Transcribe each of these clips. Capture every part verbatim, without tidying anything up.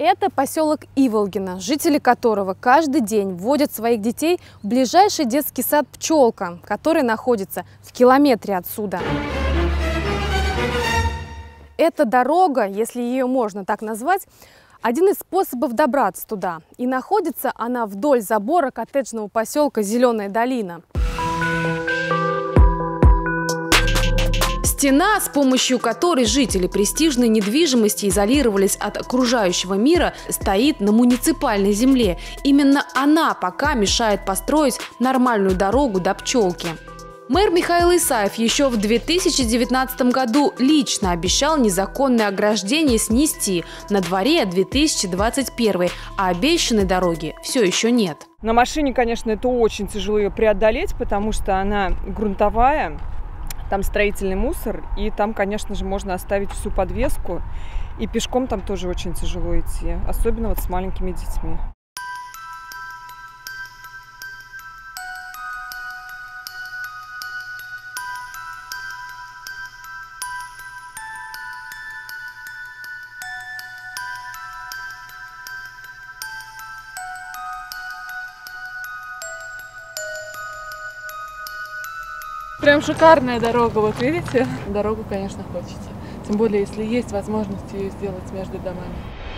Это поселок Иволгино, жители которого каждый день водят своих детей в ближайший детский сад «Пчелка», который находится в километре отсюда. Эта дорога, если ее можно так назвать, один из способов добраться туда. И находится она вдоль забора коттеджного поселка Зеленая долина. Стена, с помощью которой жители престижной недвижимости изолировались от окружающего мира, стоит на муниципальной земле. Именно она пока мешает построить нормальную дорогу до Пчелки. Мэр Михаил Исаев еще в две тысячи девятнадцатом году лично обещал незаконное ограждение снести. На дворе две тысячи двадцать первый, а обещанной дороги все еще нет. На машине, конечно, это очень тяжело ее преодолеть, потому что она грунтовая. Там строительный мусор, и там, конечно же, можно оставить всю подвеску. И пешком там тоже очень тяжело идти, особенно вот с маленькими детьми. Прям шикарная дорога, вот видите? Дорогу, конечно, хочется. Тем более, если есть возможность ее сделать между домами.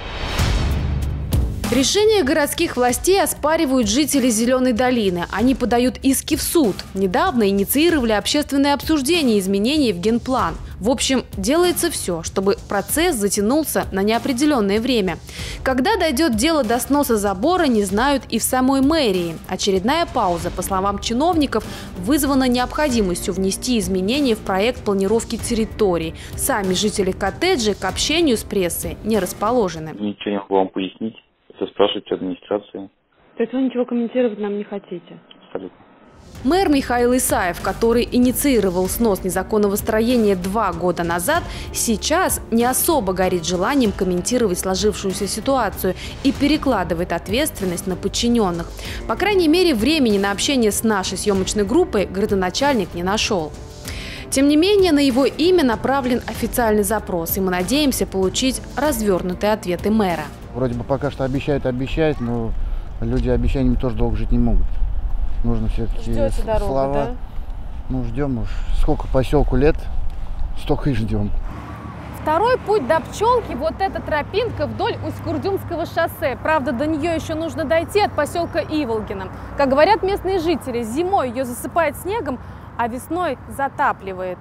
Решение городских властей оспаривают жители Зеленой долины. Они подают иски в суд. Недавно инициировали общественное обсуждение изменений в генплан. В общем, делается все, чтобы процесс затянулся на неопределенное время. Когда дойдет дело до сноса забора, не знают и в самой мэрии. Очередная пауза, по словам чиновников, вызвана необходимостью внести изменения в проект планировки территорий. Сами жители коттеджей к общению с прессой не расположены. Ничего не могу вам пояснить. Это спрашивайте администрации. То есть вы ничего комментировать нам не хотите? Абсолютно. Мэр Михаил Исаев, который инициировал снос незаконного строения два года назад, сейчас не особо горит желанием комментировать сложившуюся ситуацию и перекладывает ответственность на подчиненных. По крайней мере, времени на общение с нашей съемочной группой градоначальник не нашел. Тем не менее, на его имя направлен официальный запрос, и мы надеемся получить развернутые ответы мэра. Вроде бы пока что обещают, обещают, но люди обещаниями тоже долго жить не могут. Нужно все-таки дорогу, слова. Да? Ну, ждем уж. Сколько поселку лет, столько и ждем. Второй путь до Пчелки – вот эта тропинка вдоль Усть-Курдюмского шоссе. Правда, до нее еще нужно дойти от поселка Иволгино. Как говорят местные жители, зимой ее засыпает снегом, а весной затапливает.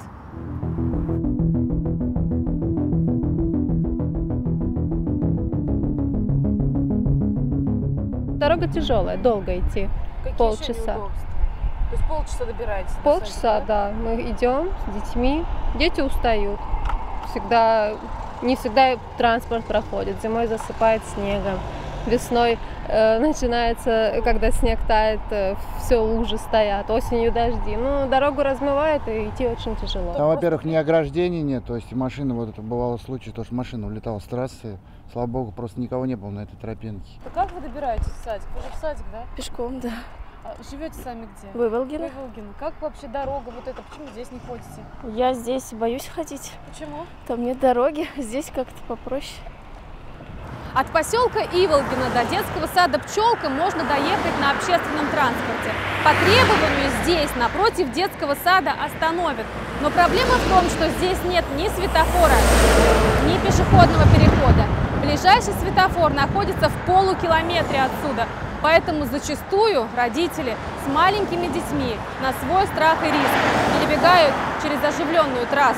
Дорога тяжелая, долго идти. Какие полчаса. То есть полчаса добираетесь? Полчаса, да. Мы идем с детьми. Дети устают. Всегда, не всегда транспорт проходит. Зимой засыпает снегом. Весной э, начинается, когда снег тает, э, все лужи стоят. Осенью дожди. Ну, дорогу размывает, и идти очень тяжело. Там, во-первых, ни ограждений нет. То есть машина, вот это бывало случай, то, что машина улетала с трассы. Слава богу, просто никого не было на этой тропинке. А как вы добираетесь в садик? Вы же в садик, да? Пешком, да. А живете сами где? В Иволгино. В Иволгино. Как вообще дорога вот эта? Почему здесь не ходите? Я здесь боюсь ходить. Почему? Там нет дороги, здесь как-то попроще. От поселка Иволгино до детского сада «Пчелка» можно доехать на общественном транспорте. По требованию здесь, напротив детского сада, остановят. Но проблема в том, что здесь нет ни светофора, ни пешеходного перехода. Ближайший светофор находится в полукилометре отсюда. Поэтому зачастую родители с маленькими детьми на свой страх и риск перебегают через оживленную трассу.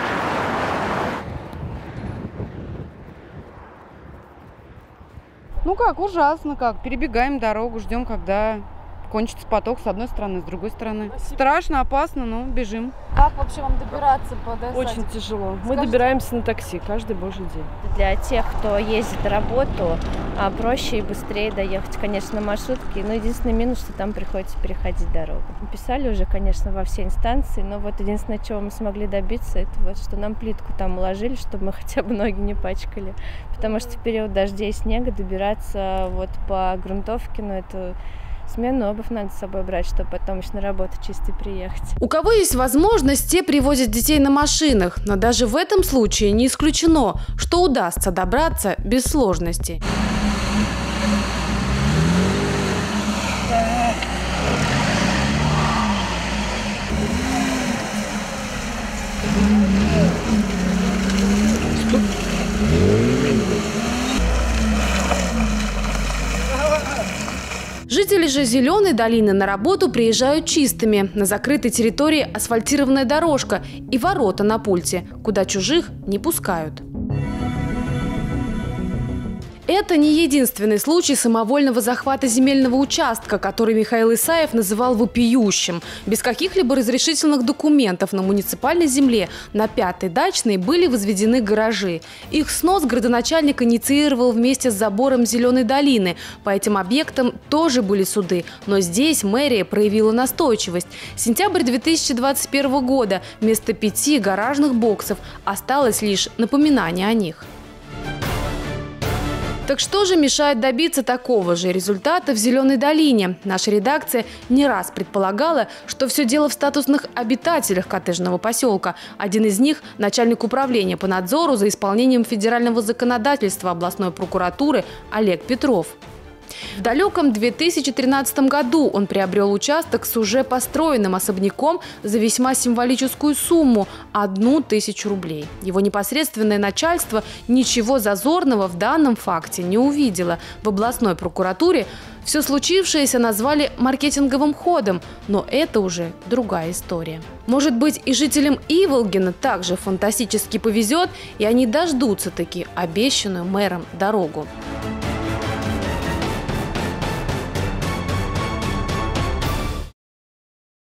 Ну как, ужасно как. Перебегаем дорогу, ждем, когда кончится поток с одной стороны, с другой стороны. Спасибо. Страшно, опасно, но бежим. Как вообще вам добираться по ДС? Очень тяжело. Мы Скажите, добираемся на такси каждый божий день. Для тех, кто ездит на работу, проще и быстрее доехать, конечно, на маршрутке. Но единственный минус, что там приходится переходить дорогу. Писали уже, конечно, во все инстанции, но вот единственное, чего мы смогли добиться, это вот, что нам плитку там уложили, чтобы мы хотя бы ноги не пачкали. Потому что в период дождей и снега добираться вот по грунтовке, ну это Сменную обувь надо с собой брать, чтобы потом еще на работу чисто приехать. У кого есть возможность, те привозят детей на машинах. Но даже в этом случае не исключено, что удастся добраться без сложностей. Жители же Зеленой долины на работу приезжают чистыми. На закрытой территории асфальтированная дорожка и ворота на пульте, куда чужих не пускают. Это не единственный случай самовольного захвата земельного участка, который Михаил Исаев называл вопиющим. Без каких-либо разрешительных документов на муниципальной земле на Пятой Дачной были возведены гаражи. Их снос градоначальник инициировал вместе с забором Зеленой долины. По этим объектам тоже были суды, но здесь мэрия проявила настойчивость. Сентябрь две тысячи двадцать первого года. Вместо пяти гаражных боксов осталось лишь напоминание о них. Так что же мешает добиться такого же результата в Зеленой долине? Наша редакция не раз предполагала, что все дело в статусных обитателях коттеджного поселка. Один из них – начальник управления по надзору за исполнением федерального законодательства областной прокуратуры Олег Петров. В далеком две тысячи тринадцатом году он приобрел участок с уже построенным особняком за весьма символическую сумму – одну тысячу рублей. Его непосредственное начальство ничего зазорного в данном факте не увидело. В областной прокуратуре все случившееся назвали маркетинговым ходом, но это уже другая история. Может быть, и жителям Иволгина также фантастически повезет, и они дождутся таки обещанную мэром дорогу.